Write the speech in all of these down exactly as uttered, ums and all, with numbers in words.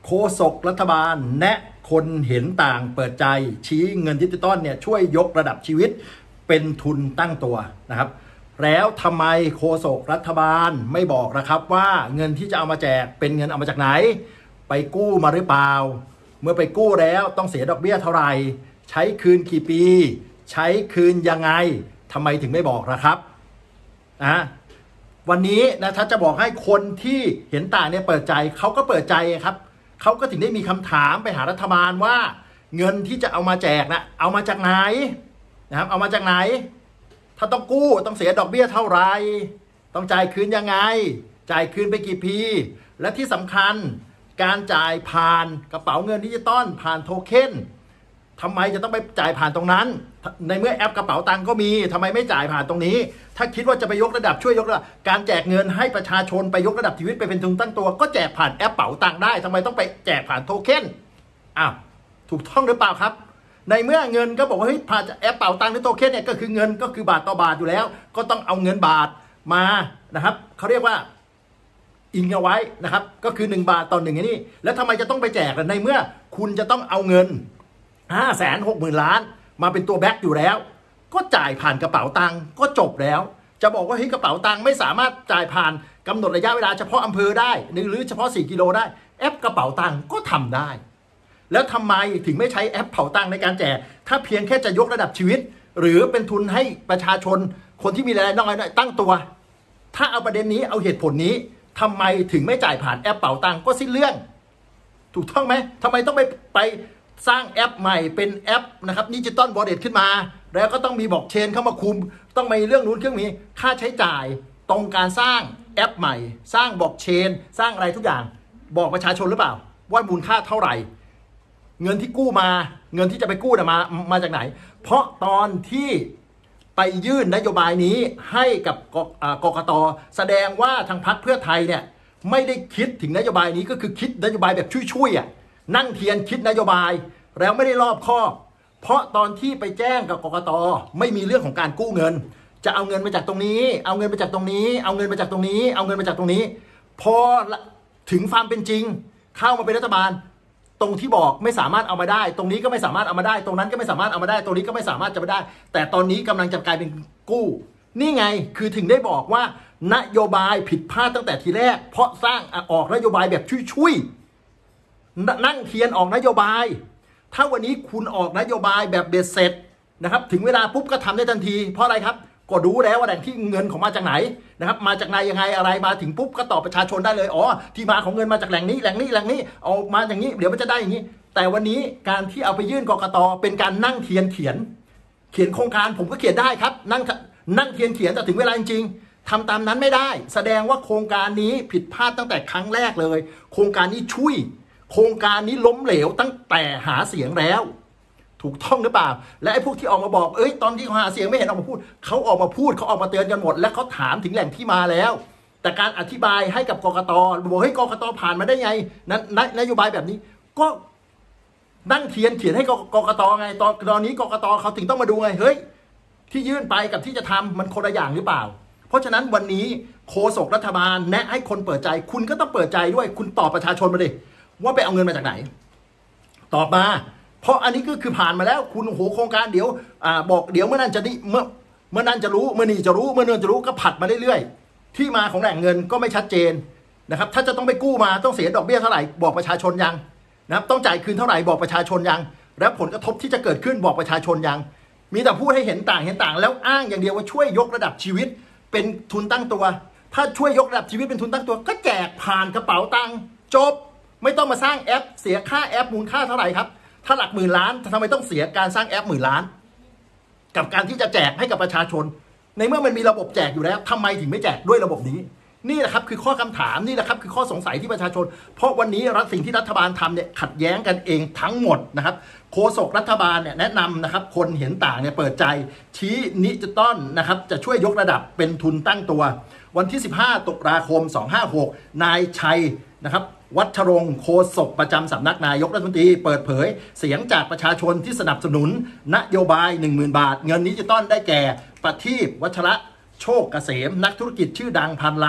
โฆษกรัฐบาลแนะคนเห็นต่างเปิดใจชี้เงินดิจิตอลเนี่ยช่วยยกระดับชีวิตเป็นทุนตั้งตัวนะครับแล้วทำไมโฆษกรัฐบาลไม่บอกนะครับว่าเงินที่จะเอามาแจกเป็นเงินเอามาจากไหนไปกู้มาหรือเปล่าเมื่อไปกู้แล้วต้องเสียดอกเบี้ยเท่าไหร่ใช้คืนกี่ปีใช้คืนยังไงทำไมถึงไม่บอกนะครับนะวันนี้นะถ้าจะบอกให้คนที่เห็นต่างเนี่ยเปิดใจเขาก็เปิดใจครับเขาก็ถึงได้มีคำถามไปหารัฐบาลว่าเงินที่จะเอามาแจกนะเอามาจากไหนนะครับเอามาจากไหนถ้าต้องกู้ต้องเสียดอกเบี้ยเท่าไหร่ต้องจ่ายคืนยังไงจ่ายคืนไปกี่ปีและที่สำคัญการจ่ายผ่านกระเป๋าเงินดิจิตอลผ่านโทเค็นทำไมจะต้องไปจ่ายผ่านตรงนั้นในเมื่อแอปกระเป๋าตังก็มีทำไมไม่จ่ายผ่านตรงนี้ถ้าคิดว่าจะไปยกระดับช่วยยกระดับการแจกเงินให้ประชาชนไปยกระดับชีวิตไปเป็นทุนตั้งตัวก็แจกผ่านแอปเป๋าตังได้ทำไมต้องไปแจกผ่านโทเค็นอ้าวถูกต้องหรือเปล่าครับในเมื่อเงินก็บอกว่าเฮ้ยผ่านแอปเป๋าตังหรือโทเค็นเนี่ยก็คือเงินก็คือบาทต่อบาทอยู่แล้วก็ต้องเอาเงินบาทมานะครับเขาเรียกว่าอิงเอาไว้นะครับก็คือหนึ่งบาทต่อหนึ่งอย่างนี้แล้วทำไมจะต้องไปแจกในเมื่อคุณจะต้องเอาเงินห้าแสนหกหมื่นล้านมาเป็นตัวแบ็กอยู่แล้วก็จ่ายผ่านกระเป๋าตังก็จบแล้วจะบอกว่าเฮ้ยกระเป๋าตังไม่สามารถจ่ายผ่านกำหนดระยะเวลาเฉพาะอำเภอได้หรือเฉพาะสี่กิโลได้แอปกระเป๋าตังก็ทำได้แล้วทำไมถึงไม่ใช้แอปเป๋าตังในการแจกถ้าเพียงแค่จะยกระดับชีวิตหรือเป็นทุนให้ประชาชนคนที่มีรายได้น้อยตั้งตัวถ้าเอาประเด็นนี้เอาเหตุผลนี้ทำไมถึงไม่จ่ายผ่านแอปเป๋าตังก็สิ้นเรื่องถูกต้องไหมทำไมต้องไปไปสร้างแอปใหม่เป็นแอปนะครับดิจิตอลวอลเล็ตขึ้นมาแล้วก็ต้องมีบล็อกเชนเข้ามาคุมต้องมีเรื่องนู้นเครื่องนี้ค่าใช้จ่ายตรงการสร้างแอปใหม่สร้างบล็อกเชนสร้างอะไรทุกอย่างบอกประชาชนหรือเปล่าว่ามูลค่าเท่าไหร่เงินที่กู้มาเงินที่จะไปกู้มามาจากไหนเพราะตอนที่ไปยื่นนโยบายนี้ให้กับกกต.แสดงว่าทางพรรคเพื่อไทยเนี่ยไม่ได้คิดถึงนโยบายนี้ก็คือคิดนโยบายแบบช่วยๆอ่ะนั่งเทียนคิดนโยบายแล้วไม่ได้รอบคอบเพราะตอนที่ไปแจ้งกับกกต.ไม่มีเรื่องของการกู้เงินจะเอาเงินมาจากตรงนี้เอาเงินมาจากตรงนี้เอาเงินมาจากตรงนี้เอาเงินมาจากตรงนี้พอถึงความเป็นจริงเข้ามาเป็นรัฐบาลตรงที่บอกไม่สามารถเอามาได้ตรงนี้ก็ไม่สามารถเอามาได้ตรงนั้นก็ไม่สามารถเอามาได้ตรงนี้ก็ไม่สามารถจะมาได้แต่ตอนนี้กำลังจะกลายเป็นกู้นี่ไงคือถึงได้บอกว่านโยบายผิดพลาดตั้งแต่ทีแรกเพราะสร้างออกนโยบายแบบช่วยๆนั่งเทียนออกนโยบายถ้าวันนี้คุณออกนโยบายแบบเบ็ดเสร็จนะครับถึงเวลาปุ๊บก็ทำได้ทันทีเพราะอะไรครับก็รู้แล้วว่าแหล่งที่เงินของมาจากไหนนะครับมาจากไหนยังไงอะไรมาถึงปุ๊บก็ตอบประชาชนได้เลยอ๋อที่มาของเงินมาจากแหล่งนี้แหล่งนี้แหล่งนี้เอามาอย่างนี้เดี๋ยวมันจะได้อย่างนี้แต่วันนี้การที่เอาไปยื่นกกต.เป็นการนั่งเทียนเขียนเขียนโครงการผมก็เขียนได้ครับนั่งนั่งเทียนเขียนแต่ถึงเวลาจริงๆทำตามนั้นไม่ได้แสดงว่าโครงการนี้ผิดพลาดตั้งแต่ครั้งแรกเลยโครงการนี้ช่วยโครงการนี้ล้มเหลวตั้งแต่หาเสียงแล้วถูกต้องหรือเปล่าและไอ้พวกที่ออกมาบอกเอ้ยตอนที่หาเสียงไม่เห็นออกมาพูดเขาออกมาพูดเขาออกมาเตือนกันหมดและเขาถามถึงแหล่งที่มาแล้วแต่การอธิบายให้กับกกต.บอกเฮ้ยกกต.ผ่านมาได้ไงนั้นนโยบายแบบนี้ก็นั่งเทียนเขียนให้กกต.ไงตอนตอนนี้กกต.เขาถึงต้องมาดูไงเฮ้ยที่ยื่นไปกับที่จะทำมันคนละอย่างหรือเปล่าเพราะฉะนั้นวันนี้โฆษกรัฐบาลแนะให้คนเปิดใจคุณก็ต้องเปิดใจด้วยคุณตอบประชาชนมาดิว่าไปเอาเงินมาจากไหนตอบมาเพราะอันนี้ก็คือผ่านมาแล้วคุณโหโครงการเดี๋ยวอ่าบอกเดี๋ยวเมื่อนั้นจะนี่เมื่อเมื่อนั้นจะรู้เมื่อนี้จะรู้เมื่อนั้นจะรู้ก็ผัดมาเรื่อยๆที่มาของแหล่งเงินก็ไม่ชัดเจนนะครับถ้าจะต้องไปกู้มาต้องเสียดอกเบี้ยเท่าไหร่บอกประชาชนยังนะครับต้องจ่ายคืนเท่าไหร่บอกประชาชนยังแล้วผลกระทบที่จะเกิดขึ้นบอกประชาชนยังมีแต่พูดให้เห็นต่างเห็นต่างแล้วอ้างอย่างเดียวว่าช่วยยกระดับชีวิตเป็นทุนตั้งตัวถ้าช่วยยกระดับชีวิตเป็นทุนตั้งตัวก็แจกผ่านกระเป๋าตังค์จบไม่ต้องมาสร้างแอปเสียค่าแอปมูลค่าเท่าไหร่ครับถ้าหลักหมื่นล้านทำไมต้องเสียการสร้างแอปหมื่นล้านกับการที่จะแจกให้กับประชาชนในเมื่อมันมีระบบแจกอยู่แล้วทำไมถึงไม่แจกด้วยระบบนี้นี่แหละครับคือข้อคำถามนี่แหละครับคือข้อสงสัยที่ประชาชนเพราะวันนี้รัฐสิ่งที่รัฐบาลทำเนี่ยขัดแย้งกันเองทั้งหมดนะครับโฆษกรัฐบาลเนี่ยแนะนำนะครับคนเห็นต่างเนี่ยเปิดใจชี้ดิจิตอลนะครับจะช่วยยกระดับเป็นทุนตั้งตัววันที่สิบห้าตุลาคมสองห้าหกนายชัยนะครับวัชรงค์โฆษกประจำสำนักนายกรัฐมนตรีเปิดเผยเสียงจากประชาชนที่สนับสนุนนโยบาย หนึ่งหมื่น บาทเงินดิจิตอลได้แก่ประทีปวัชระโชคเกษมนักธุรกิจชื่อดังพันล้าน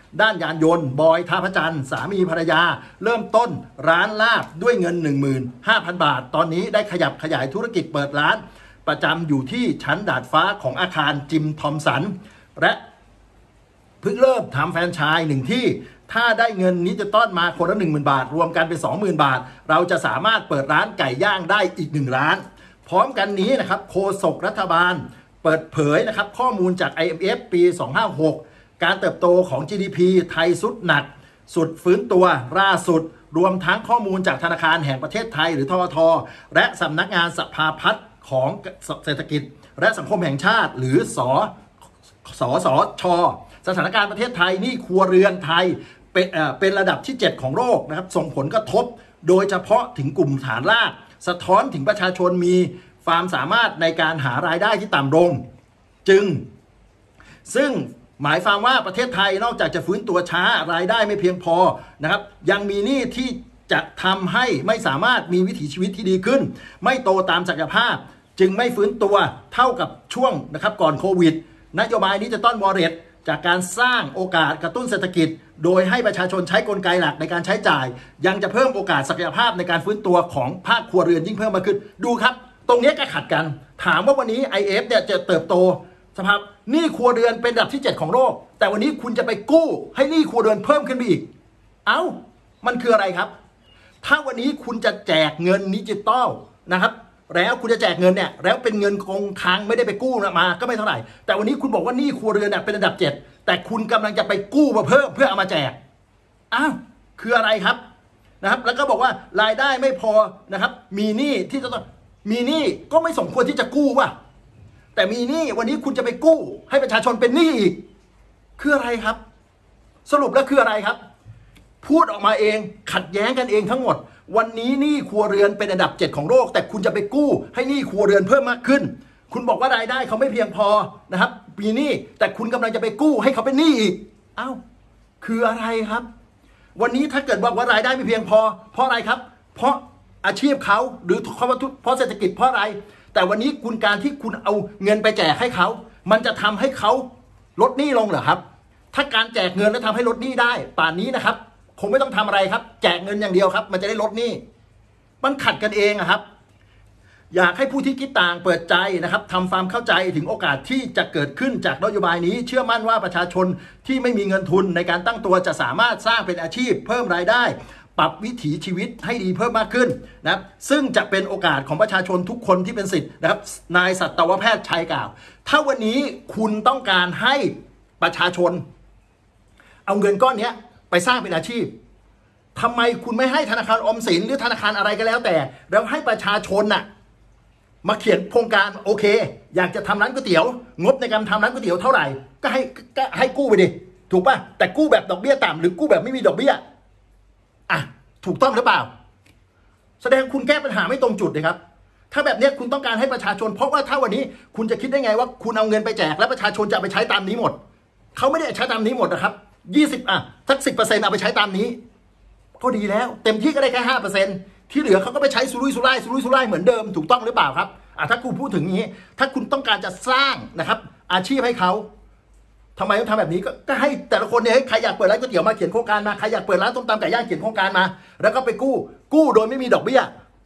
ด้านยานยนต์บอยท่าพระจันทร์สามีภรรยาเริ่มต้นร้านลาบด้วยเงิน หนึ่งหมื่นห้าพัน บาทตอนนี้ได้ขยับขยายธุรกิจเปิดร้านประจำอยู่ที่ชั้นดาดฟ้าของอาคารจิมทอมสันและเพิ่งเริ่มทำแฟรนไชส์หนึ่งที่ถ้าได้เงินนี้จะต้อนมาคนละหนึ่งหมื่นบาทรวมกันเป็น สองหมื่น บาทเราจะสามารถเปิดร้านไก่ย่างได้อีกหนึ่งร้านพร้อมกันนี้นะครับโฆษกรัฐบาลเปิดเผยนะครับข้อมูลจาก ไอ เอ็ม เอฟ ปี สองพันห้าร้อยหก การเติบโตของ จี ดี พี ไทยสุดหนักสุดฟื้นตัวล่าสุดรวมทั้งข้อมูลจากธนาคารแห่งประเทศไทยหรือธททและสำนักงานสภาพัฒน์ของเศรษฐกิจและสังคมแห่งชาติหรือสสสชสถานการณ์ประเทศไทยหนี้ครัวเรือนไทยเป็นเอ่อเป็นระดับที่เจ็ดของโลกนะครับส่งผลกระทบโดยเฉพาะถึงกลุ่มฐานรากสะท้อนถึงประชาชนมีความสามารถในการหารายได้ที่ต่ำลงจึงซึ่งหมายความว่าประเทศไทยนอกจากจะฟื้นตัวช้ารายได้ไม่เพียงพอนะครับยังมีหนี้ที่จะทำให้ไม่สามารถมีวิถีชีวิตที่ดีขึ้นไม่โตตามศักยภาพจึงไม่ฟื้นตัวเท่ากับช่วงนะครับก่อนโควิดนโยบายนี้จะต้อนวอลเล็ตจากการสร้างโอกาสกระตุ้นเศรษฐกิจโดยให้ประชาชนใช้กลไกหลักในการใช้จ่ายยังจะเพิ่มโอกาสศักยภาพในการฟื้นตัวของภาคครัวเรือนยิ่งเพิ่มมากขึ้นดูครับตรงนี้ก็ขัดกันถามว่าวันนี้ ไอ เอฟ เนี่ยจะเติบโตสภาพหนี้ครัวเรือนเป็นระดับที่เจ็ดของโลกแต่วันนี้คุณจะไปกู้ให้หนี้ครัวเรือนเพิ่มขึ้นไปอีกเอ้ามันคืออะไรครับถ้าวันนี้คุณจะแจกเงินดิจิตอลนะครับแล้วคุณจะแจกเงินเนี่ยแล้วเป็นเงินคงค้างไม่ได้ไปกู้มาก็ไม่เท่าไหร่แต่วันนี้คุณบอกว่าหนี้ครัวเรือนเนี่ยเป็นระดับเจ็ดแต่คุณกำลังจะไปกู้มาเพิ่มเพื่อเอามาแจกอ้าวคืออะไรครับนะครับแล้วก็บอกว่ารายได้ไม่พอนะครับมีหนี้ที่จะต้องมีหนี้ก็ไม่สมควรที่จะกู้ว่ะแต่มีหนี้วันนี้คุณจะไปกู้ให้ประชาชนเป็นหนี้อีกคืออะไรครับสรุปแล้วคืออะไรครับพูดออกมาเองขัดแย้งกันเองทั้งหมดวันนี้หนี้ครัวเรือนเป็นอันดับเจ็ดของโลกแต่คุณจะไปกู้ให้หนี้ครัวเรือนเพิ่มมากขึ้นคุณบอกว่ารายได้เขาไม่เพียงพอนะครับปีนี้แต่คุณกำลังจะไปกู้ให้เขาเป็นหนี้อีกอ้าวคืออะไรครับวันนี้ถ้าเกิดบอกว่ารายได้ไม่เพียงพอเพราะอะไรครับเพราะอาชีพเขาหรือเพราะเศรษฐกิจเพราะอะไรแต่วันนี้คุณการที่คุณเอาเงินไปแจกให้เขามันจะทำให้เขาลดหนี้ลงเหรอครับถ้าการแจกเงินแล้วทำให้ลดหนี้ได้ป่านนี้นะครับคงไม่ต้องทำอะไรครับแจกเงินอย่างเดียวครับมันจะได้ลดหนี้มันขัดกันเองอะครับอยากให้ผู้ที่คิดต่างเปิดใจนะครับทำความเข้าใจถึงโอกาสที่จะเกิดขึ้นจากนโยบายนี้เชื่อมั่นว่าประชาชนที่ไม่มีเงินทุนในการตั้งตัวจะสามารถสร้างเป็นอาชีพเพิ่มรายได้ปรับวิถีชีวิตให้ดีเพิ่มมากขึ้นนะครับซึ่งจะเป็นโอกาสของประชาชนทุกคนที่เป็นสิทธิ์นะครับนายสัตวแพทย์ชัยกล่าวถ้าวันนี้คุณต้องการให้ประชาชนเอาเงินก้อนนี้ไปสร้างเป็นอาชีพทำไมคุณไม่ให้ธนาคารออมสินหรือธนาคารอะไรก็แล้วแต่แล้วให้ประชาชนน่ะมาเขียนโครงการโอเคอยากจะทำร้านก๋วยเตี๋ยวงบในการทำร้านก๋วยเตี๋ยวเท่าไหร่ก็ให้ก็ให้กู้ไปดิถูกป่ะแต่กู้แบบดอกเบี้ยต่ำหรือกู้แบบไม่มีดอกเบี้ยอ่ะถูกต้องหรือเปล่าแสดงคุณแก้ปัญหาไม่ตรงจุดเลยครับถ้าแบบนี้คุณต้องการให้ประชาชนเพราะว่าถ้าวันนี้คุณจะคิดได้ไงว่าคุณเอาเงินไปแจกแล้วประชาชนจะไปใช้ตามนี้หมดเขาไม่ได้ใช้ตามนี้หมดนะครับยี่สิบอ่ะสักสิบเปอร์เซ็นต์เอาไปใช้ตามนี้ก็ดีแล้วเต็มที่ก็ได้แค่ห้าเปอร์เซ็นต์ที่เหลือเขาก็ไปใช้สุรุ่ยสุร่ายสุรุ่ยสุร่ายเหมือนเดิมถูกต้องหรือเปล่าครับอ่ะถ้าคุณพูดถึงนี้ถ้าคุณต้องการจะสร้างนะครับอาชีพให้เขาทำไมต้องทำแบบนี้ก็ให้แต่ละคนเนี่ยใครอยากเปิดร้านก๋วยเตี๋ยวมาเขียนโครงการมาใครอยากเปิดร้านต้มตำไก่ย่างเขียนโครงการมาแล้วก็ไปกู้กู้โดยไม่มีดอกเบี้ย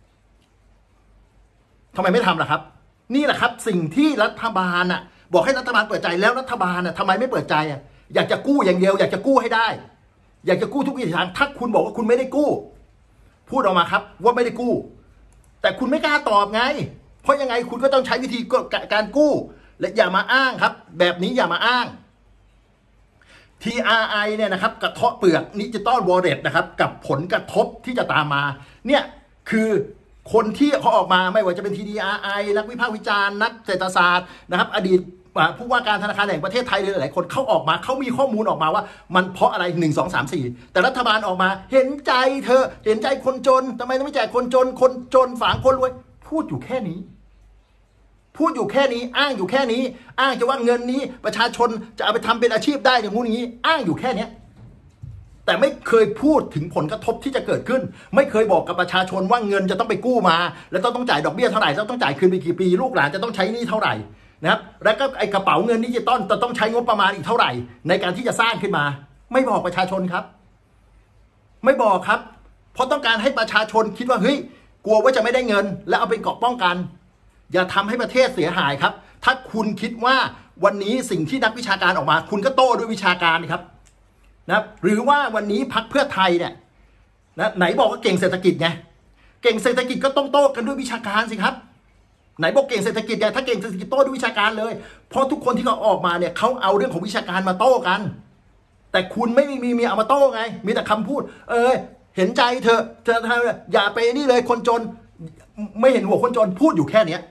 ทำไมไม่ทำล่ะครับนี่แหละครับสิ่งที่รัฐบาลอ่ะบอกให้รัฐบาลเปิดใจแล้วรัฐบาลอ่ะทำไมไม่เปิดใจอ่ะอยากจะกู้อย่างเดียวอยากจะกู้ให้ได้อยากจะกู้ทุกวิถีทางถ้าคุณบอกว่าคุณไม่ได้กู้พูดออกมาครับว่าไม่ได้กู้แต่คุณไม่กล้าตอบไงเพราะยังไงคุณก็ต้องใช้วิธีการกู้และอย่ามาอ้างครับแบบนี้อย่ามาอ้าง ที อาร์ ไอ เนี่ยนะครับกระเทาะเปลือกดิจิตอลวอลเล็ตนะครับกับผลกระทบที่จะตามมาเนี่ยคือคนที่เขาออกมาไม่ว่าจะเป็น ที อาร์ ไอ นักวิพากษ์วิจารณ์นักเศรษฐศาสตร์นะครับอดีตผู้ว่าการธนาคารแห่งประเทศไทยหลายๆคนเขาออกมาเขามีข้อมูลออกมาว่ามันเพราะอะไรหนึ่ง สอง สาม สี่แต่รัฐบาลออกมาเห็นใจเธอเห็นใจคนจนทำไมต้องไม่แจกคนจนคนจนฝางคนรวยพูดอยู่แค่นี้พูดอยู่แค่นี้อ้างอยู่แค่นี้อ้างจะว่าเงินนี้ประชาชนจะเอาไปทำเป็นอาชีพได้อย่างงู้นอย่างนี้อ้างอยู่แค่นี้แต่ไม่เคยพูดถึงผลกระทบที่จะเกิดขึ้นไม่เคยบอกกับประชาชนว่าเงินจะต้องไปกู้มาแล้วต้องต้องจ่ายดอกเบี้ยเท่าไหร่ต้องจ่ายคืนไปกี่ปีลูกหลานจะต้องใช้หนี้เท่าไหร่นะครับแล้วก็ไอ้กระเป๋าเงินดิจิตอลจะต้องใช้งบประมาณอีกเท่าไหร่ในการที่จะสร้างขึ้นมาไม่บอกประชาชนครับไม่บอกครับเพราะต้องการให้ประชาชนคิดว่าเฮ้ยกลัวว่าจะไม่ได้เงินแล้วเอาเป็นเกราะป้องกันอย่าทำให้ประเทศเสียหายครับถ้าคุณคิดว่าวันนี้สิ่งที่นักวิชาการออกมาคุณก็โต้ด้วยวิชาการครับนะหรือว่าวันนี้พรรคเพื่อไทยเนี่ยนะไหนบอกว่าเก่งเศรษฐกิจไงเก่งเศรษฐกิจก็ต้องโต้กันด้วยวิชาการสิครับไหนบอกเก่งเศรษฐกิจไงถ้าเก่งเศรษฐกิจโต้ด้วยวิชาการเลยเพราะทุกคนที่เขาออกมาเนี่ยเขาเอาเรื่องของวิชาการมาโต้กันแต่คุณไม่มีมีเอามาโต้ไงมีแต่คำพูดเออเห็นใจเธอเธอทำอย่าไปนี่เลยคนจนไม่เห็นหัวคนจนพูดอยู่แค่เนี้ย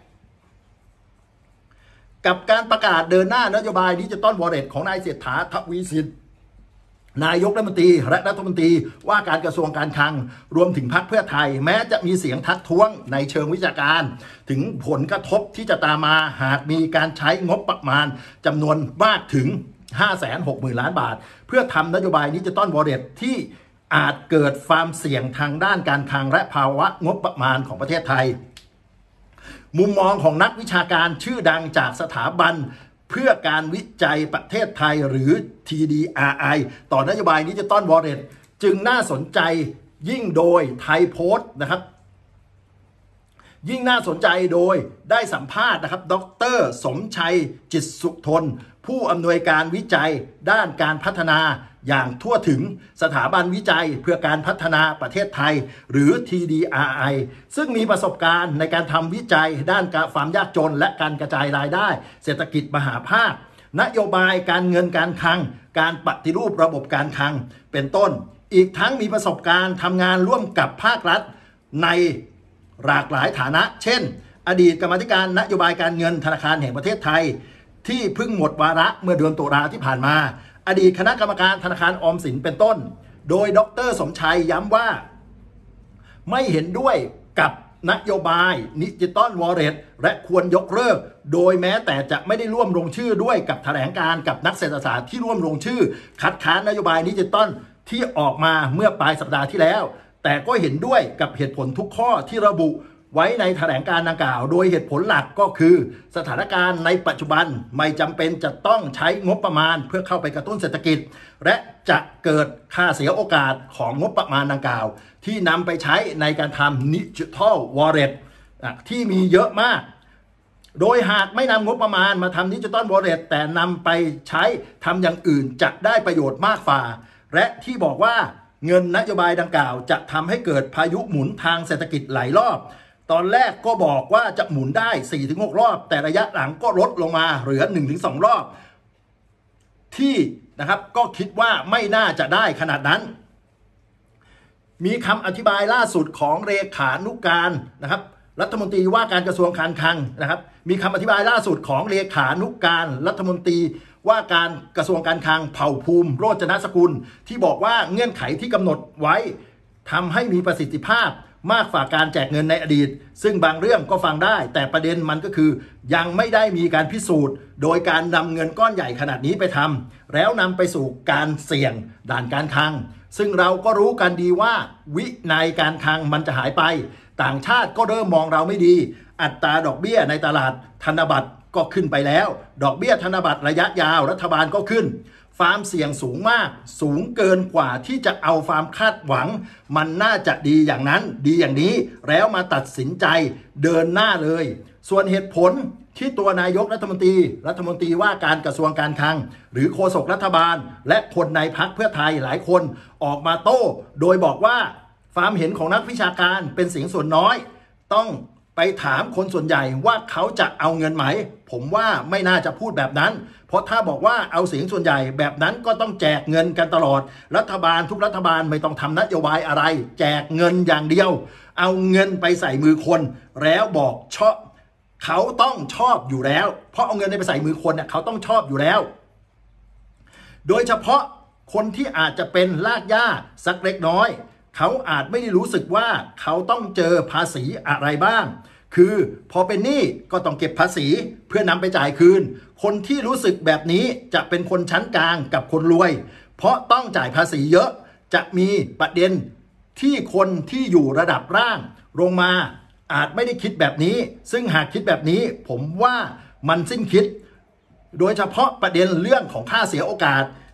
กับการประกาศเดินหน้านโยบายดิจิตอลวอลเล็ตของนายเศรษฐาทวีสินนายกรัฐมนตรีและรัฐมนตรีว่าการกระทรวงการคลังรวมถึงพรรคเพื่อไทยแม้จะมีเสียงทักท้วงในเชิงวิชาการถึงผลกระทบที่จะตามมาหากมีการใช้งบประมาณจำนวนมากถึง ห้าแสนหกหมื่น ล้านบาทเพื่อทำนโยบายดิจิตอลวอลเล็ตที่อาจเกิดความเสี่ยงทางด้านการคลังและภาวะงบประมาณของประเทศไทยมุมมองของนักวิชาการชื่อดังจากสถาบันเพื่อการวิจัยประเทศไทยหรือ ที ดี อาร์ ไอ ต่อนโยบายดิจิตอลวอลเล็ตจึงน่าสนใจยิ่งโดยไทยโพสต์นะครับยิ่งน่าสนใจโดยได้สัมภาษณ์นะครับดร.สมชัยจิตสุทนผู้อำนวยการวิจัยด้านการพัฒนาอย่างทั่วถึงสถาบันวิจัยเพื่อการพัฒนาประเทศไทยหรือ ที ดี อาร์ ไอ ซึ่งมีประสบการณ์ในการทำวิจัยด้านความยากจนและการกระจายรายได้เศรษฐกิจมหาภาคนโยบายการเงินการคลังการปฏิรูประบบการคลังเป็นต้นอีกทั้งมีประสบการณ์ทำงานร่วมกับภาครัฐในหลากหลายฐานะเช่นอดีตกรรมาธิการนโยบายการเงินธนาคารแห่งประเทศไทยที่เพิ่งหมดวาระเมื่อเดือนตุลาที่ผ่านมาอดีตคณะกรรมการธนาคารออมสินเป็นต้นโดยดร.สมชัยย้ำว่าไม่เห็นด้วยกับนโยบายดิจิตอลวอลเล็ตและควรยกเลิกโดยแม้แต่จะไม่ได้ร่วมลงชื่อด้วยกับแถลงการกับนักเศรษฐศาสตร์ที่ร่วมลงชื่อคัดค้านนโยบายดิจิตอลที่ออกมาเมื่อปลายสัปดาห์ที่แล้วแต่ก็เห็นด้วยกับเหตุผลทุกข้อที่ระบุไว้ในแถลงการดังกล่าวโดยเหตุผลหลักก็คือสถานการณ์ในปัจจุบันไม่จำเป็นจะต้องใช้งบประมาณเพื่อเข้าไปกระตุ้นเศรษฐกิจและจะเกิดค่าเสียโอกาสของงบประมาณดังกล่าวที่นำไปใช้ในการทำดิจิทัลวอลเล็ตที่มีเยอะมากโดยหากไม่นำงบประมาณมาทำดิจิทัลวอลเล็ตแต่นำไปใช้ทำอย่างอื่นจะได้ประโยชน์มากฝ่าและที่บอกว่าเงินนโยบายดังกล่าวจะทำให้เกิดพายุหมุนทางเศรษฐกิจหลายรอบตอนแรกก็บอกว่าจะหมุนได้ สี่ถึงหก รอบแต่ระยะหลังก็ลดลงมาเหลือ หนึ่งถึงสอง รอบที่นะครับก็คิดว่าไม่น่าจะได้ขนาดนั้นมีคำอธิบายล่าสุดของเลขานุการนะครับรัฐมนตรีว่าการกระทรวงการคลังนะครับมีคำอธิบายล่าสุดของเลขานุการรัฐมนตรีว่าการกระทรวงการคลังเผ่าภูมิโรจนสกุลที่บอกว่าเงื่อนไขที่กำหนดไว้ทำให้มีประสิทธิภาพมากฝ่าการแจกเงินในอดีตซึ่งบางเรื่องก็ฟังได้แต่ประเด็นมันก็คือยังไม่ได้มีการพิสูจน์โดยการนำเงินก้อนใหญ่ขนาดนี้ไปทำแล้วนำไปสู่การเสี่ยงด่านการคลังซึ่งเราก็รู้กันดีว่าวินัยการคลังมันจะหายไปต่างชาติก็เริ่มมองเราไม่ดีอัตราดอกเบี้ยในตลาดธนบัตรก็ขึ้นไปแล้วดอกเบี้ยธนบัตรระยะยาวรัฐบาลก็ขึ้นความเสี่ยงสูงมากสูงเกินกว่าที่จะเอาความคาดหวังมันน่าจะดีอย่างนั้นดีอย่างนี้แล้วมาตัดสินใจเดินหน้าเลยส่วนเหตุผลที่ตัวนายกรัฐมนตรีรัฐมนตรีว่าการกระทรวงการคลังหรือโฆษกรัฐบาลและคนในพรรคเพื่อไทยหลายคนออกมาโต้โดยบอกว่าความเห็นของนักวิชาการเป็นเสียงส่วนน้อยต้องไปถามคนส่วนใหญ่ว่าเขาจะเอาเงินไหมผมว่าไม่น่าจะพูดแบบนั้นเพราะถ้าบอกว่าเอาเสียงส่วนใหญ่แบบนั้นก็ต้องแจกเงินกันตลอดรัฐบาลทุกรัฐบาลไม่ต้องทำนโยบายอะไรแจกเงินอย่างเดียวเอาเงินไปใส่มือคนแล้วบอกชอบเขาต้องชอบอยู่แล้วเพราะเอาเงินไปใส่มือคนเนี่ยเขาต้องชอบอยู่แล้วโดยเฉพาะคนที่อาจจะเป็นลากหญ้าสักเล็กน้อยเขาอาจไม่ได้รู้สึกว่าเขาต้องเจอภาษีอะไรบ้างคือพอเป็นหนี้ก็ต้องเก็บภาษีเพื่อนำไปจ่ายคืนคนที่รู้สึกแบบนี้จะเป็นคนชั้นกลางกับคนรวยเพราะต้องจ่ายภาษีเยอะจะมีประเด็นที่คนที่อยู่ระดับล่างลงมาอาจไม่ได้คิดแบบนี้ซึ่งหากคิดแบบนี้ผมว่ามันสิ้นคิดโดยเฉพาะประเด็นเรื่องของค่าเสียโอกาส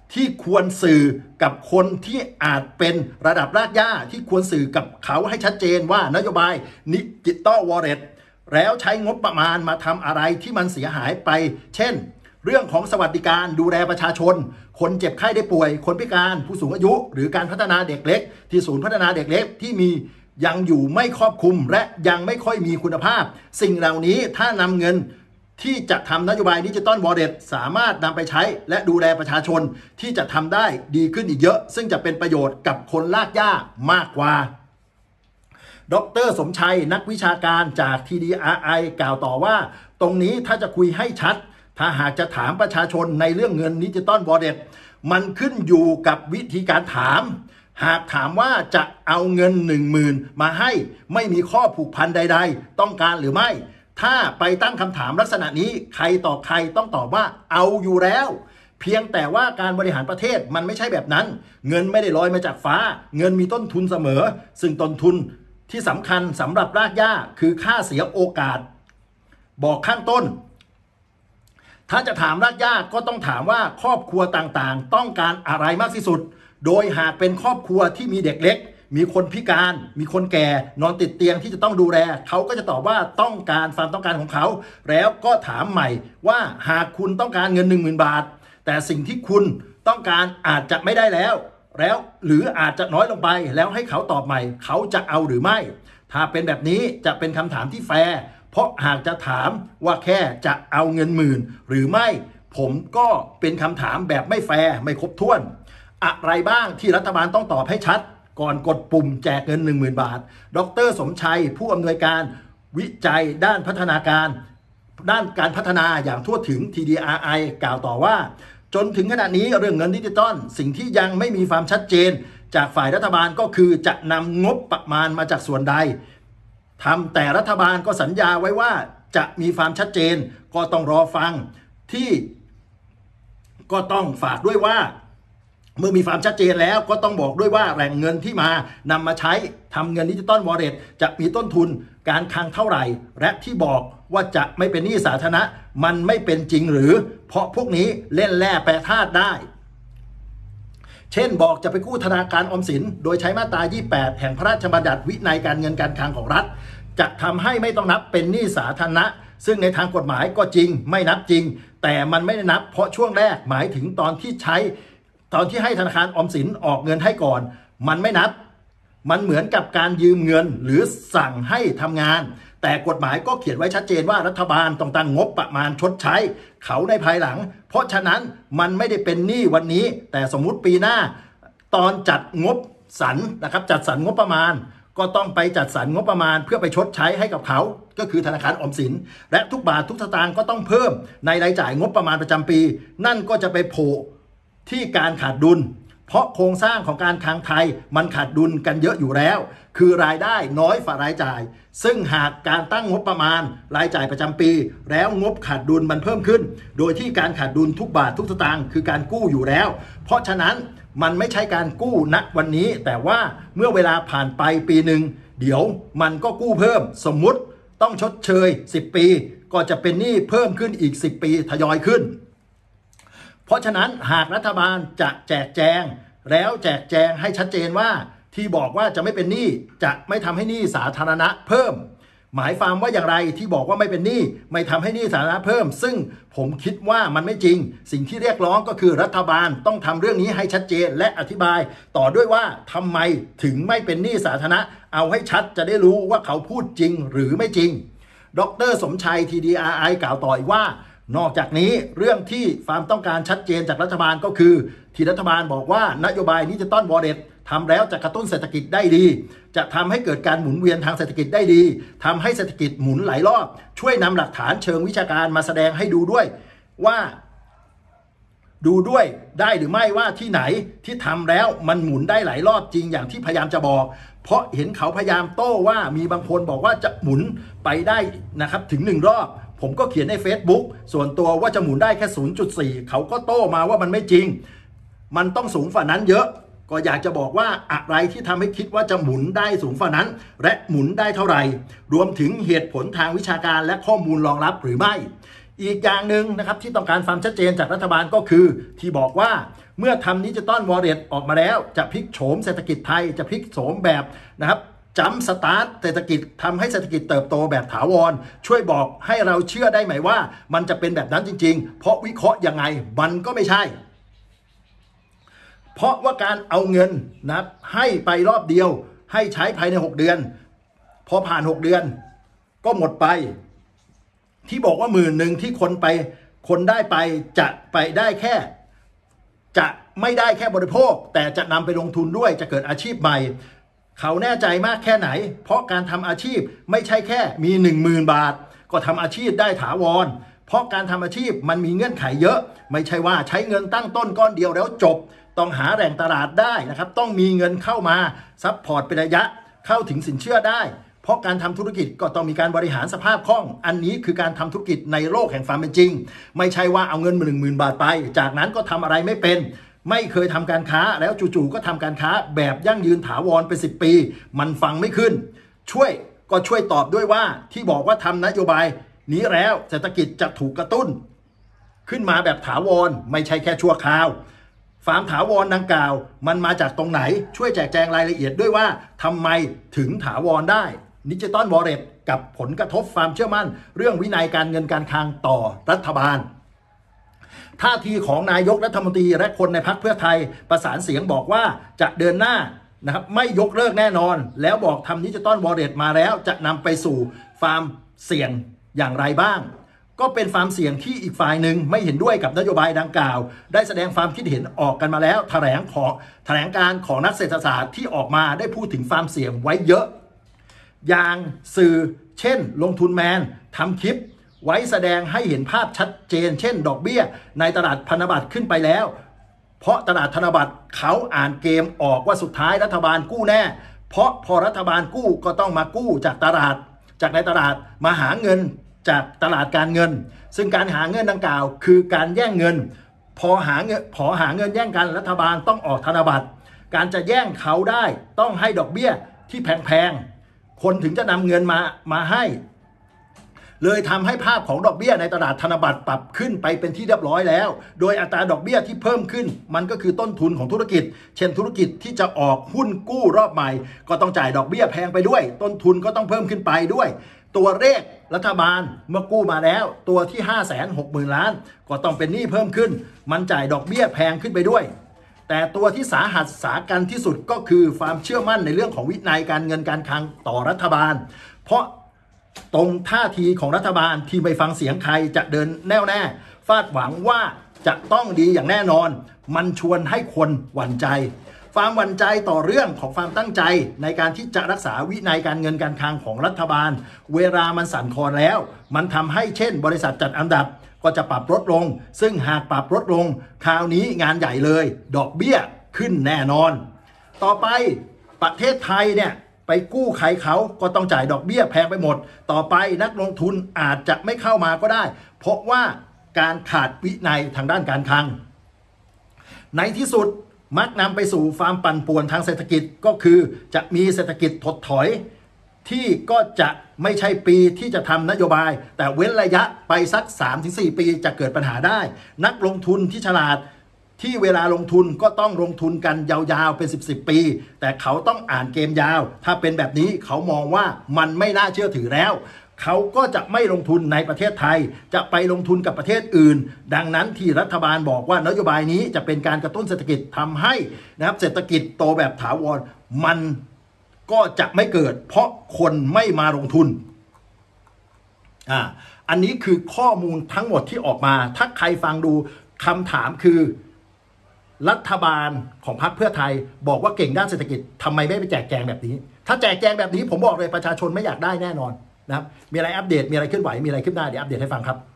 ที่ควรสื่อกับคนที่อาจเป็นระดับรากหญ้าที่ควรสื่อกับเขาให้ชัดเจนว่านโยบายดิจิตอลวอลเล็ตแล้วใช้งบประมาณมาทำอะไรที่มันเสียหายไปเช่นเรื่องของสวัสดิการดูแลประชาชนคนเจ็บไข้ได้ป่วยคนพิการผู้สูงอายุหรือการพัฒนาเด็กเล็กที่ศูนย์พัฒนาเด็กเล็กที่มียังอยู่ไม่ครอบคลุมและยังไม่ค่อยมีคุณภาพสิ่งเหล่านี้ถ้านำเงินที่จะทำนโยบายดิจิตอลวอลเล็ตสามารถนำไปใช้และดูแลประชาชนที่จะทำได้ดีขึ้นอีกเยอะซึ่งจะเป็นประโยชน์กับคนลากหญ้ามากกว่าดร.สมชัยนักวิชาการจาก ที ดี อาร์ ไอ กล่าวต่อว่าตรงนี้ถ้าจะคุยให้ชัดถ้าหากจะถามประชาชนในเรื่องเงินดิจิตอลวอลเล็ตมันขึ้นอยู่กับวิธีการถามหากถามว่าจะเอาเงินหนึ่งหมื่นมาให้ไม่มีข้อผูกพันใดๆต้องการหรือไม่ถ้าไปตั้งคำถามลักษณะนี้ใครต่อใครต้องตอบว่าเอาอยู่แล้วเพียงแต่ว่าการบริหารประเทศมันไม่ใช่แบบนั้นเงินไม่ได้ลอยมาจากฟ้าเงินมีต้นทุนเสมอซึ่งต้นทุนที่สำคัญสำหรับรากหญ้าคือค่าเสียโอกาสบอกข้างต้นถ้าจะถามรากหญ้าก็ต้องถามว่าครอบครัวต่างๆต้องการอะไรมากที่สุดโดยหากเป็นครอบครัวที่มีเด็กเล็กมีคนพิการมีคนแก่นอนติดเตียงที่จะต้องดูแลเขาก็จะตอบว่าต้องการความต้องการของเขาแล้วก็ถามใหม่ว่าหากคุณต้องการเงิน หนึ่งหมื่น บาทแต่สิ่งที่คุณต้องการอาจจะไม่ได้แล้วแล้วหรืออาจจะน้อยลงไปแล้วให้เขาตอบใหม่เขาจะเอาหรือไม่ถ้าเป็นแบบนี้จะเป็นคำถามที่แฟร์เพราะหากจะถามว่าแค่จะเอาเงินหมื่นหรือไม่ผมก็เป็นคำถามแบบไม่แฟร์ไม่ครบถ้วนอะไรบ้างที่รัฐบาลต้องตอบให้ชัดก่อนกดปุ่มแจกเงิน หนึ่งหมื่น บาทดร.สมชัยผู้อำนวยการวิจัยด้านพัฒนาการด้านการพัฒนาอย่างทั่วถึง ที ดี อาร์ ไอ กล่าวต่อว่าจนถึงขณะนี้เรื่องเงินดิจิตอลสิ่งที่ยังไม่มีความชัดเจนจากฝ่ายรัฐบาลก็คือจะนำงบประมาณมาจากส่วนใดทำแต่รัฐบาลก็สัญญาไว้ว่าจะมีความชัดเจนก็ต้องรอฟังที่ก็ต้องฝากด้วยว่าเมื่อมีความชัดเจนแล้วก็ต้องบอกด้วยว่าแหล่งเงินที่มานำมาใช้ทำเงินดิจิตอลวอลเล็ตจะมีต้นทุนการคลังเท่าไหร่และที่บอกว่าจะไม่เป็นหนี้สาธารณะมันไม่เป็นจริงหรือเพราะพวกนี้เล่นแร่แปรธาตุได้เช่นบอกจะไปกู้ธนาคารออมสินโดยใช้มาตรายี่สิบแปดแห่งพระราชบัญญัติวินัยการเงินการคลังของรัฐจะทำให้ไม่ต้องนับเป็นหนี้สาธารณะซึ่งในทางกฎหมายก็จริงไม่นับจริงแต่มันไม่ได้นับเพราะช่วงแรกหมายถึงตอนที่ใช้ตอนที่ให้ธนาคารออมสินออกเงินให้ก่อนมันไม่นับมันเหมือนกับการยืมเงินหรือสั่งให้ทำงานแต่กฎหมายก็เขียนไว้ชัดเจนว่ารัฐบาลต้องตั้งงบประมาณชดใช้เขาในภายหลังเพราะฉะนั้นมันไม่ได้เป็นหนี้วันนี้แต่สมมุติปีหน้าตอนจัดงบสรรนะครับจัดสรรงบประมาณก็ต้องไปจัดสรรงบประมาณเพื่อไปชดใช้ให้กับเขาก็คือธนาคารออมสินและทุกบาททุกสตางค์ก็ต้องเพิ่มในรายจ่ายงบประมาณประจำปีนั่นก็จะไปโผล่ที่การขาดดุลเพราะโครงสร้างของการคลังไทยมันขาดดุลกันเยอะอยู่แล้วคือรายได้น้อยฝ่ารายจ่ายซึ่งหากการตั้งงบประมาณรายจ่ายประจำปีแล้วงบขาดดุลมันเพิ่มขึ้นโดยที่การขาดดุลทุกบาททุกสตางค์คือการกู้อยู่แล้วเพราะฉะนั้นมันไม่ใช่การกู้ณวันนี้แต่ว่าเมื่อเวลาผ่านไปปีหนึ่งเดี๋ยวมันก็กู้เพิ่มสมมุติต้องชดเชยสิบปีก็จะเป็นหนี้เพิ่มขึ้นอีกสิบปีทยอยขึ้นเพราะฉะนั้นหากรัฐบาลจะแจกแจงแล้วแจกแจงให้ชัดเจนว่าที่บอกว่าจะไม่เป็นหนี้จะไม่ทำให้หนี้สาธารณะเพิ่มหมายความว่าอย่างไรที่บอกว่าไม่เป็นหนี้ไม่ทำให้หนี้สาธารณะเพิ่มซึ่งผมคิดว่ามันไม่จริงสิ่งที่เรียกร้องก็คือรัฐบาลต้องทำเรื่องนี้ให้ชัดเจนและอธิบายต่อด้วยว่าทำไมถึงไม่เป็นหนี้สาธารณะเอาให้ชัดจะได้รู้ว่าเขาพูดจริงหรือไม่จริงดร.สมชัย ที ดี อาร์ ไอ กล่าวต่ออีกว่านอกจากนี้เรื่องที่ความต้องการชัดเจนจากรัฐบาลก็คือที่รัฐบาลบอกว่านโยบายดิจิตอลวอลเล็ตทำแล้วจะกระตุ้นเศรษฐกิจได้ดีจะทำให้เกิดการหมุนเวียนทางเศรษฐกิจได้ดีทำให้เศรษฐกิจหมุนหลายรอบช่วยนำหลักฐานเชิงวิชาการมาแสดงให้ดูด้วยว่าดูด้วยได้หรือไม่ว่าที่ไหนที่ทำแล้วมันหมุนได้หลายรอบจริงอย่างที่พยายามจะบอกเพราะเห็นเขาพยายามโต้ว่ามีบางคนบอกว่าจะหมุนไปได้นะครับถึงหนึ่งรอบผมก็เขียนใน Facebook ส่วนตัวว่าจะหมุนได้แค่ ศูนย์จุดสี่ เขาก็โต้มาว่ามันไม่จริงมันต้องสูงฝ่านั้นเยอะก็อยากจะบอกว่าอะไรที่ทำให้คิดว่าจะหมุนได้สูงฝ่านั้นและหมุนได้เท่าไหร่รวมถึงเหตุผลทางวิชาการและข้อมูลรองรับหรือไม่อีกอย่างหนึ่งนะครับที่ต้องการความชัดเจนจากรัฐบาลก็คือที่บอกว่าเมื่อทำดิจิตอลวอลเล็ตออกมาแล้วจะพลิกโฉมเศรษฐกิจไทยจะพลิกโฉมแบบนะครับจัมป์สตาร์ทเศรษฐกิจทำให้เศรษฐกิจเติบโตแบบถาวรช่วยบอกให้เราเชื่อได้ไหมว่ามันจะเป็นแบบนั้นจริงๆเพราะวิเคราะห์ยังไงมันก็ไม่ใช่เพราะว่าการเอาเงินนะให้ไปรอบเดียวให้ใช้ภายในหกเดือนพอผ่านหกเดือนก็หมดไปที่บอกว่าหมื่นหนึ่งที่คนไปคนได้ไปจะไปได้แค่จะไม่ได้แค่บริโภคแต่จะนำไปลงทุนด้วยจะเกิดอาชีพใหม่เขาแน่ใจมากแค่ไหนเพราะการทำอาชีพไม่ใช่แค่มี หนึ่งหมื่น บาทก็ทำอาชีพได้ถาวรเพราะการทำอาชีพมันมีเงื่อนไขเยอะไม่ใช่ว่าใช้เงินตั้งต้นก้อนเดียวแล้วจบต้องหาแหล่งตลาดได้นะครับต้องมีเงินเข้ามาซัพพอร์ตเป็นระยะเข้าถึงสินเชื่อได้เพราะการทำธุรกิจก็ต้องมีการบริหารสภาพคล่องอันนี้คือการทำธุรกิจในโลกแห่งความเป็นจริงไม่ใช่ว่าเอาเงินมาหนึ่งหมื่นบาทไปจากนั้นก็ทำอะไรไม่เป็นไม่เคยทำการค้าแล้วจู่ๆก็ทำการค้าแบบยั่งยืนถาวรเป็นสิบปีมันฟังไม่ขึ้นช่วยก็ช่วยตอบด้วยว่าที่บอกว่าทำนโยบายนี้แล้วเศรษฐกิจจะถูกกระตุ้นขึ้นมาแบบถาวรไม่ใช่แค่ชั่วคราวฟาร์มถาวรดังกล่าวมันมาจากตรงไหนช่วยแจกแจงรายละเอียดด้วยว่าทำไมถึงถาวรได้ดิจิตอลวอลเล็ตกับผลกระทบความเชื่อมั่นเรื่องวินัยการเงินการคลังต่อรัฐบาลท่าทีของนายกรัฐมนตรีและคนในพรรคเพื่อไทยประสานเสียงบอกว่าจะเดินหน้านะครับไม่ยกเลิกแน่นอนแล้วบอกทำดิจิตอลวอลเล็ตมาแล้วจะนำไปสู่ฟาร์มเสี่ยงอย่างไรบ้างก็เป็นฟาร์มเสี่ยงที่อีกฝ่ายหนึ่งไม่เห็นด้วยกับนโยบายดังกล่าวได้แสดงความคิดเห็นออกกันมาแล้วแถลงของแถลงการของนักเศรษฐศาสตร์ที่ออกมาได้พูดถึงฟาร์มเสี่ยงไว้เยอะอย่างสื่อเช่นลงทุนแมนทำคลิปไว้แสดงให้เห็นภาพชัดเจนเช่นดอกเบี้ยในตลาดพันธบัตรขึ้นไปแล้วเพราะตลาดธนบัตรเขาอ่านเกมออกว่าสุดท้ายรัฐบาลกู้แน่เพราะพอรัฐบาลกู้ก็ต้องมากู้จากตลาดจากในตลาดมาหาเงินจากตลาดการเงินซึ่งการหาเงินดังกล่าวคือการแย่งเงินพอหาเงินพอหาเงินแย่งกันรัฐบาลต้องออกธนบัตรการจะแย่งเขาได้ต้องให้ดอกเบี้ยที่แพงๆคนถึงจะนำเงินมามาให้เลยทำให้ภาพของดอกเบี้ยในตลาดธนบัตรปรับขึ้นไปเป็นที่เรียบร้อยแล้วโดยอัตราดอกเบี้ยที่เพิ่มขึ้นมันก็คือต้นทุนของธุรกิจเช่นธุรกิจที่จะออกหุ้นกู้รอบใหม่ก็ต้องจ่ายดอกเบี้ยแพงไปด้วยต้นทุนก็ต้องเพิ่มขึ้นไปด้วยตัวเลขรัฐบาลเมื่อกู้มาแล้วตัวที่ ห้าแสนหกหมื่น ล้านก็ต้องเป็นหนี้เพิ่มขึ้นมันจ่ายดอกเบี้ยแพงขึ้นไปด้วยแต่ตัวที่สาหัสสากันที่สุดก็คือความเชื่อมั่นในเรื่องของวินัยการเงินการคลังต่อรัฐบาลเพราะตรงท่าทีของรัฐบาลที่ไม่ฟังเสียงใครจะเดินแน่วแน่ฟาดหวังว่าจะต้องดีอย่างแน่นอนมันชวนให้คนหวั่นใจความหวั่นใจต่อเรื่องของความตั้งใจในการที่จะรักษาวินัยการเงินการคลังของรัฐบาลเวลามันสั่นคลอนแล้วมันทำให้เช่นบริษัทจัดอันดับก็จะปรับลดลงซึ่งหากปรับลดลงคราวนี้งานใหญ่เลยดอกเบี้ยขึ้นแน่นอนต่อไปประเทศไทยเนี่ยไปกู้ใครเขาก็ต้องจ่ายดอกเบี้ยแพงไปหมดต่อไปนักลงทุนอาจจะไม่เข้ามาก็ได้เพราะว่าการขาดวินัยทางด้านการคลังในที่สุดมักนำไปสู่ความปั่นป่วนทางเศรษฐกิจก็คือจะมีเศรษฐกิจถดถอยที่ก็จะไม่ใช่ปีที่จะทำนโยบายแต่เว้นระยะไปสัก สามถึงสี่ ปีจะเกิดปัญหาได้นักลงทุนที่ฉลาดที่เวลาลงทุนก็ต้องลงทุนกันยาวๆเป็นสิบสิบปีแต่เขาต้องอ่านเกมยาวถ้าเป็นแบบนี้เขามองว่ามันไม่น่าเชื่อถือแล้วเขาก็จะไม่ลงทุนในประเทศไทยจะไปลงทุนกับประเทศอื่นดังนั้นที่รัฐบาลบอกว่านโยบายนี้จะเป็นการกระตุ้นเศรษฐกิจทำให้นะครับเศรษฐกิจโตแบบถาวรมันก็จะไม่เกิดเพราะคนไม่มาลงทุนอ่าอันนี้คือข้อมูลทั้งหมดที่ออกมาถ้าใครฟังดูคำถามคือรัฐบาลของพรรคเพื่อไทยบอกว่าเก่งด้านเศรษฐกิจทำไมไม่ไปแจกแจงแบบนี้ถ้าแจกแจงแบบนี้ผมบอกเลยประชาชนไม่อยากได้แน่นอนนะครับมีอะไรอัปเดตมีอะไรเคลื่อนไหวมีอะไรขึ้นหน้าเดี๋ยวอัปเดตให้ฟังครับ